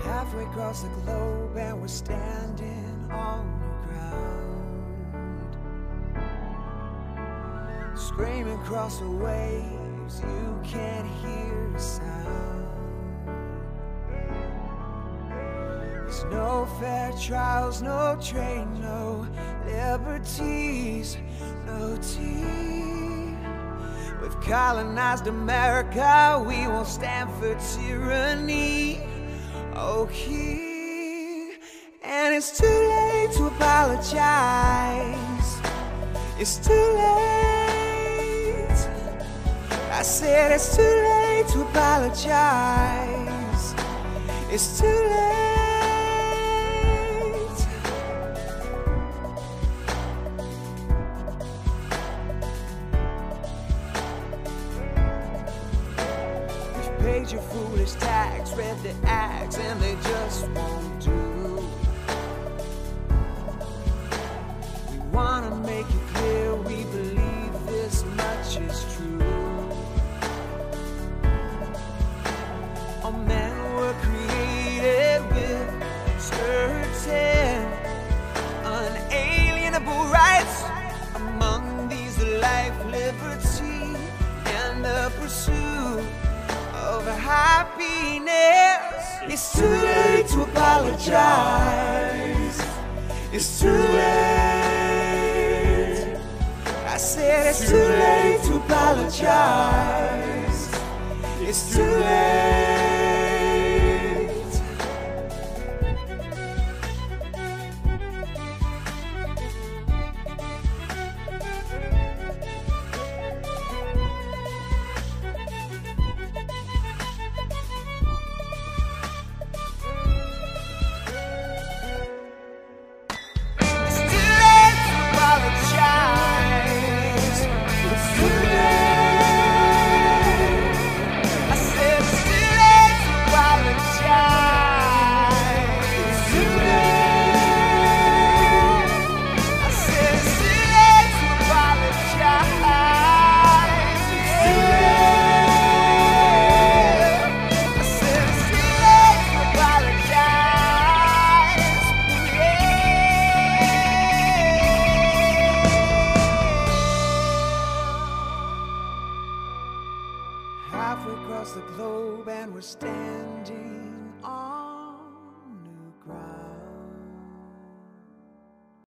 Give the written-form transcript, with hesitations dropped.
Halfway across the globe and we're standing on new ground. Screaming across the waves, you can't hear a sound. There's no fair trials, no train, no liberties, no tea. We've colonized America, we won't stand for tyranny. Oh, King, and it's too late to apologize. It's too late. I said it's too late to apologize. It's too late. You've paid your foolish tax, read the acts, and they just won't do. We wanna make it clear we believe this much is true. All men were created with certain unalienable rights. Among these, life, liberty, and the pursuit of happiness. It's too late to apologize. It's too late. I said it's too late to apologize. It's too late.